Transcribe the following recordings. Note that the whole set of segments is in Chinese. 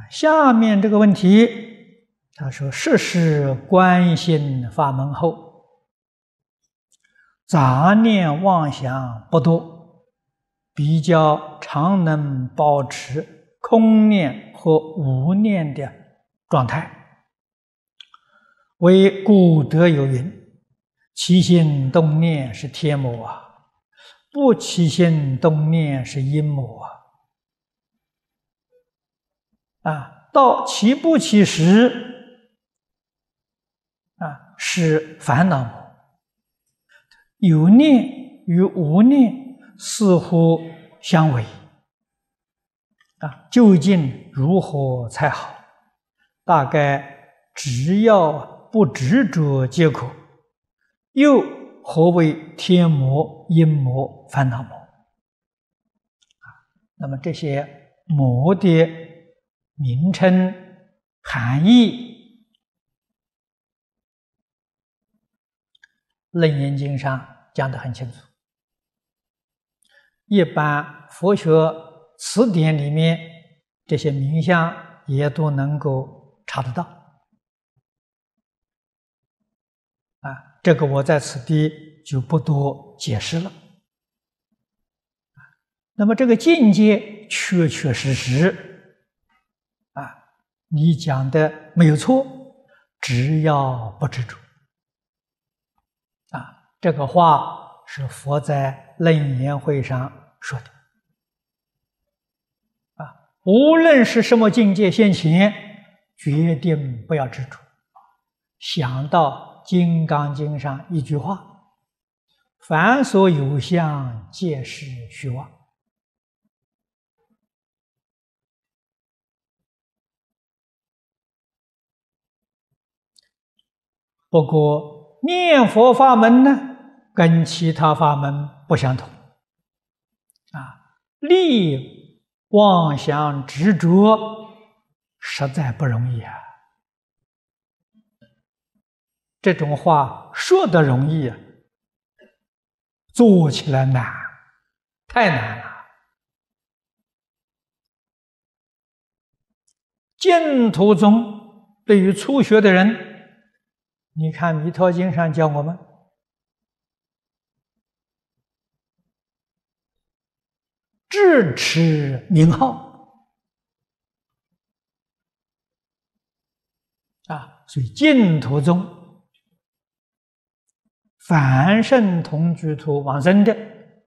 下面这个问题，他说：实施观心法门后，杂念妄想不多，比较常能保持空念和无念的状态。为古德有云：起心动念是天魔啊，不起心动念是阴魔到起不起时是烦恼魔。有念与无念似乎相违究竟如何才好？大概只要不执着皆可。又何为天魔、阴魔、烦恼魔？那么这些魔的名称、含义，《楞严经》上讲得很清楚。一般佛学词典里面这些名相也都能够查得到。这个我在此地就不多解释了。那么这个境界确确实实你讲的没有错，只要不执着这个话是佛在楞严会上说的无论是什么境界现前，决定不要执着。想到《金刚经》上一句话：凡所有相，皆是虚妄。不过念佛法门呢，跟其他法门不相同立妄想执着实在不容易这种话说得容易做起来难，太难了。净土宗对于初学的人，你看《弥陀经》上教我们智持名号所以净土宗凡圣同居土往生的，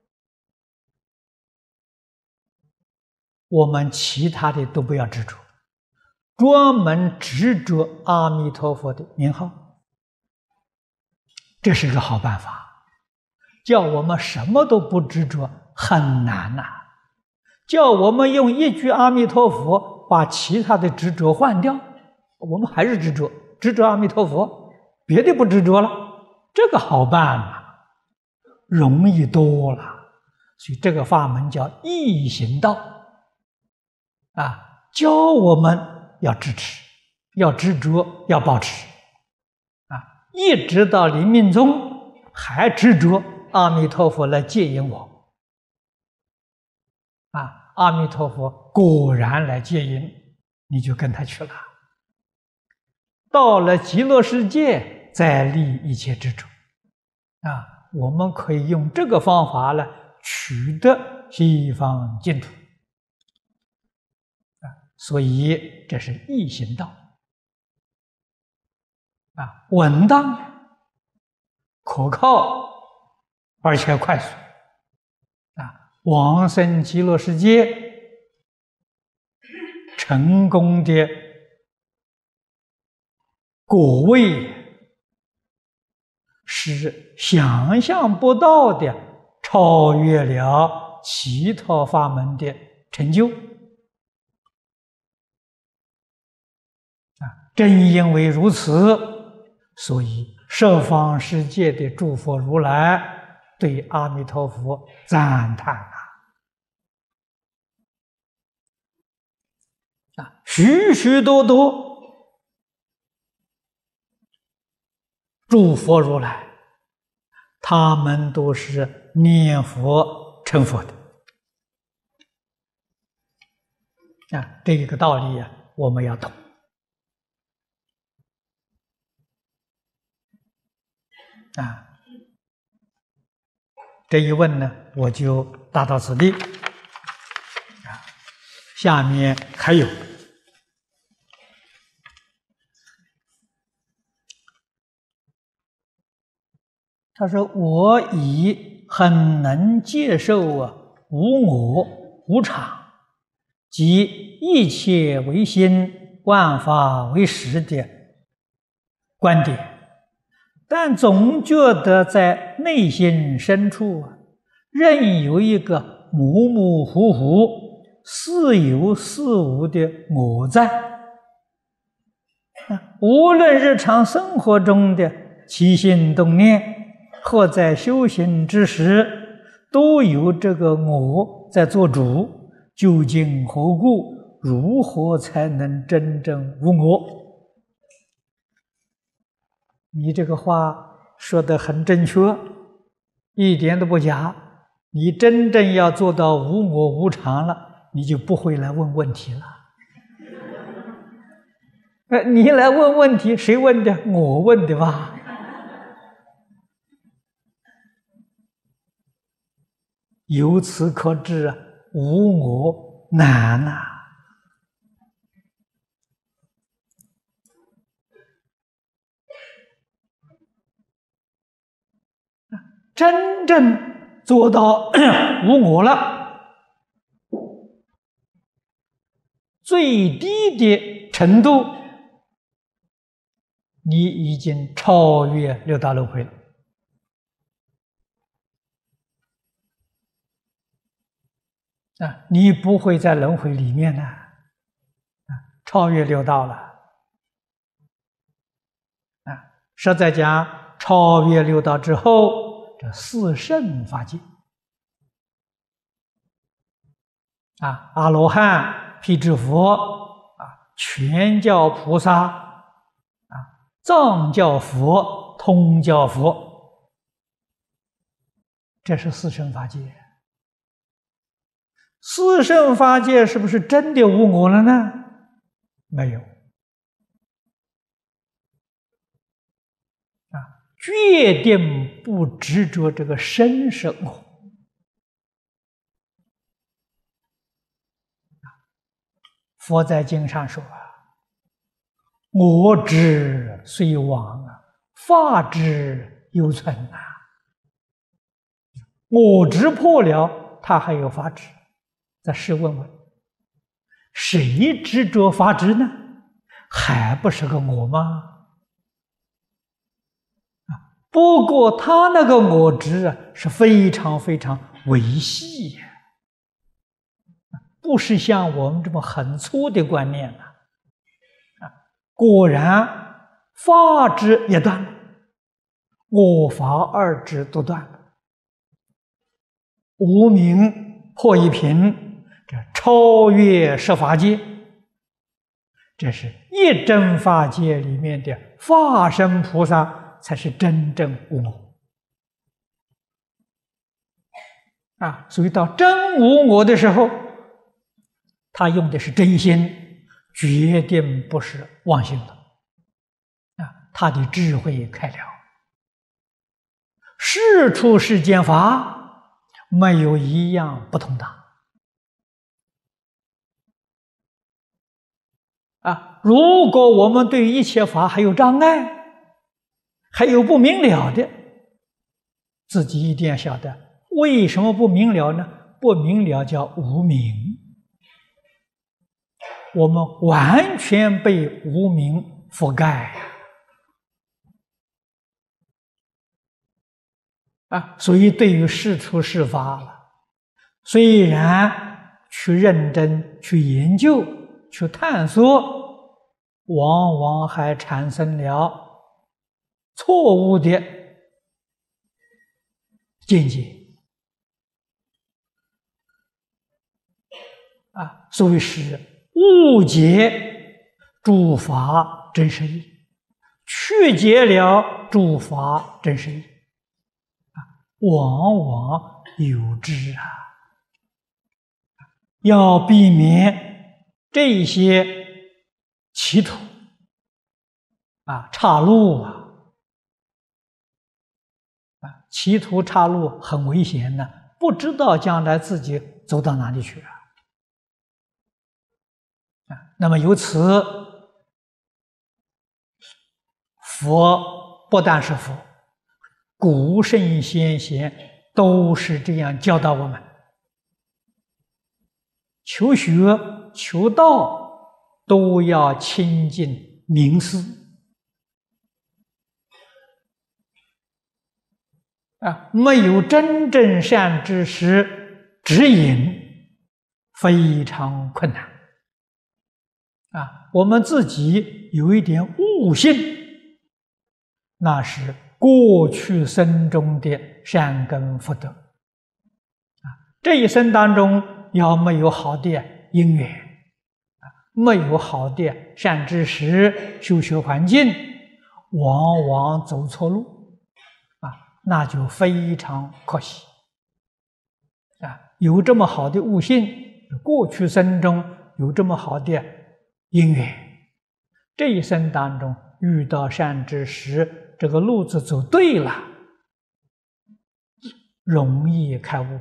我们其他的都不要执着，专门执着阿弥陀佛的名号，这是个好办法。叫我们什么都不执着很难叫我们用一句阿弥陀佛把其他的执着换掉，我们还是执着阿弥陀佛，别的不执着了，这个好办容易多了。所以这个法门叫易行道教我们要支持，要执着，要保持一直到临命终还执着阿弥陀佛来接引我阿弥陀佛果然来接引，你就跟他去了。到了极乐世界再立一切执着我们可以用这个方法来取得西方净土所以这是易行道稳当、可靠，而且快速往生极乐世界成功的果位是想象不到的，超越了其他法门的成就正因为如此，所以十方世界的诸佛如来对阿弥陀佛赞叹许许多多诸佛如来，他们都是念佛成佛的这个道理我们要懂啊。这一问呢，我就答到此地啊。下面还有，他说：“我已很能接受无我、无常及一切唯心、万法为实的观点。”但总觉得在内心深处仍有一个模模糊糊、似有似无的我在。无论日常生活中的起心动念，或在修行之时，都有这个我在做主。究竟何故？如何才能真正无我？你这个话说得很正确，一点都不假。你真正要做到无我无常了，你就不会来问问题了。你来问问题，谁问的？我问的吧。由此可知，无我难啊。真正做到无我了，最低的程度，你已经超越六道轮回了。你不会在轮回里面呢，超越六道了。实在讲，超越六道之后，这四圣法界阿罗汉、辟支佛全教菩萨藏教佛、通教佛，这是四圣法界。四圣法界是不是真的无我了呢？没有决定不执着这个身是我。佛在经上说我执虽亡法执犹存我执破了，他还有法执。再试问问，谁执着法执呢？还不是个我吗？不过他那个我执是非常非常微细不是像我们这么很粗的观念果然法执也断了，我法二执都断了，无明破一品，这超越十法界，这是一真法界里面的法身菩萨才是真正无我所以到真无我的时候，他用的是真心，决定不是妄心的他的智慧开了，世出世间法没有一样不通达如果我们对一切法还有障碍，还有不明了的，自己一定要晓得为什么不明了呢？不明了叫无明，我们完全被无明覆盖所以对于世出世法，虽然去认真去研究去探索，往往还产生了错误的见解所谓是误解诸法真实义，曲解了诸法真实义往往有之要避免这些歧途岔路歧途岔路很危险的，不知道将来自己走到哪里去那么由此，佛不但是佛，古圣先贤都是这样教导我们：求学求道都要亲近名师没有真正善知识指引，非常困难我们自己有一点悟性，那是过去生中的善根福德这一生当中要没有好的因缘没有好的善知识修学环境，往往走错路那就非常可惜有这么好的悟性，过去生中有这么好的因缘，这一生当中遇到善知识，这个路子走对了，容易开悟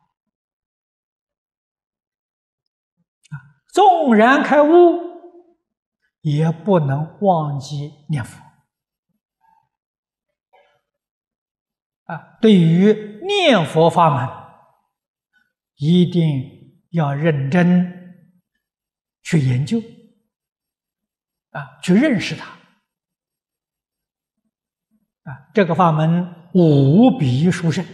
纵然开悟，也不能忘记念佛对于念佛法门，一定要认真去研究去认识它这个法门无比殊胜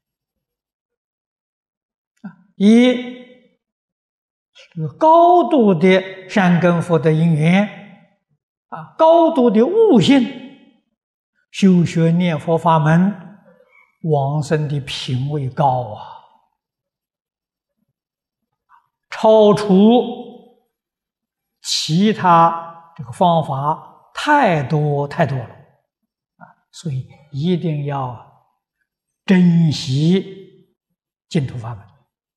以这个高度的善根福德因缘高度的悟性，修学念佛法门，往生的品位高超出其他这个方法太多太多了所以一定要珍惜净土法门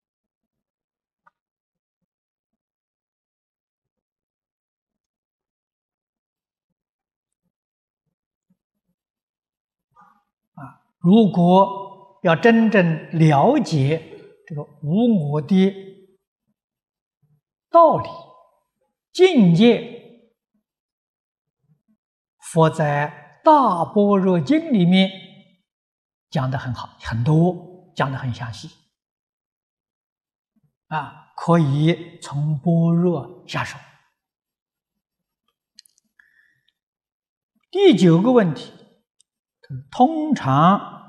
如果要真正了解这个无我的道理境界，佛在《大般若经》里面讲得很好，很多，讲得很详细可以从般若下手。第9个问题，通常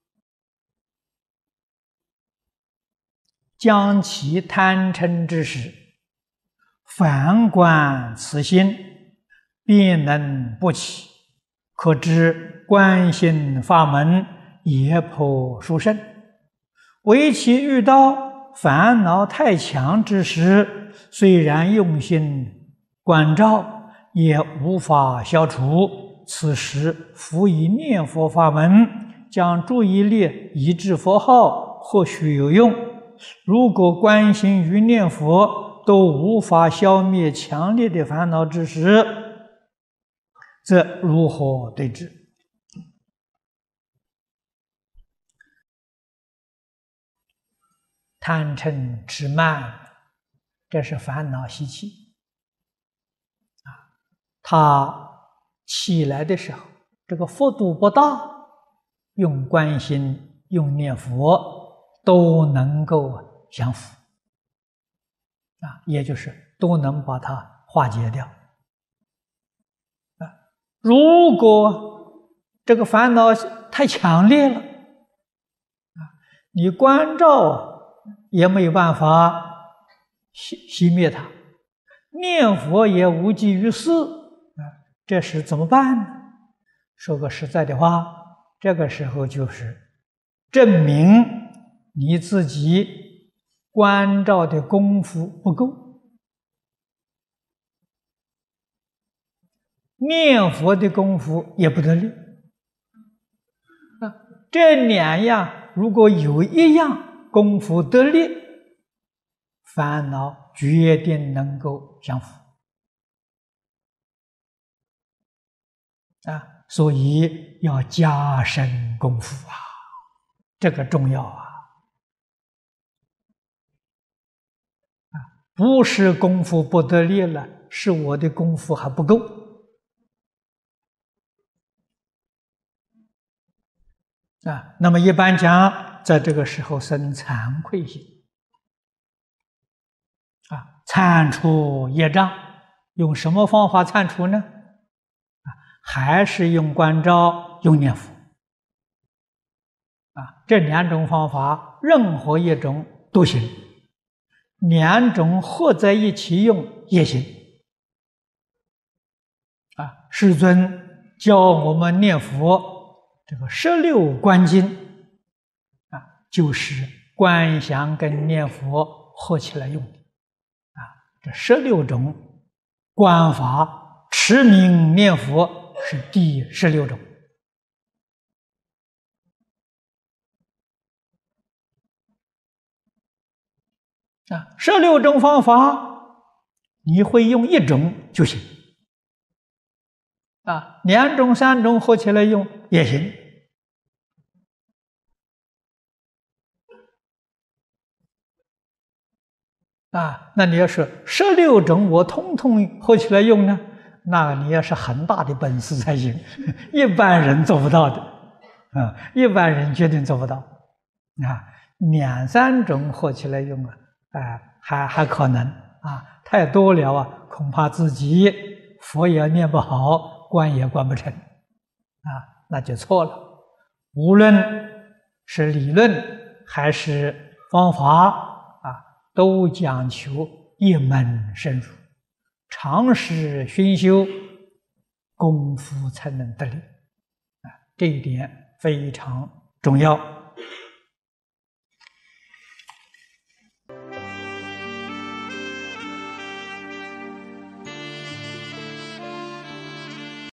将其贪嗔之时，反观此心，便能不起，可知观心法门也颇殊胜。唯其遇到烦恼太强之时，虽然用心关照，也无法消除。此时辅以念佛法门，将注意力移至佛号，或许有用。如果观心与念佛都无法消灭强烈的烦恼之时，则如何对治？贪嗔痴慢，这是烦恼习气它起来的时候，这个幅度不大，用观心用念佛都能够降伏也就是都能把它化解掉如果这个烦恼太强烈了你关照也没有办法熄灭它，念佛也无济于事这时怎么办呢？说个实在的话，这个时候就是证明你自己关照的功夫不够，念佛的功夫也不得力这2样如果有一样功夫得力，烦恼决定能够降伏所以要加深功夫啊，这个重要啊！不是功夫不得力了，是我的功夫还不够那么一般讲，在这个时候生惭愧心铲除业障，用什么方法铲除呢？还是用观照，用念佛这两种方法，任何一种都行，两种合在一起用也行世尊教我们念佛，这个16观经就是观想跟念佛合起来用的这16种观法，持名念佛是第16种16种方法，你会用一种就行2种、3种合起来用也行那你要是16种我通通合起来用呢，那你要是很大的本事才行，一般人做不到的一般人决定做不到2、3种合起来用还可能太多了恐怕自己佛也念不好，观也观不成那就错了。无论是理论还是方法都讲求一门深入，长时熏修，功夫才能得力这一点非常重要。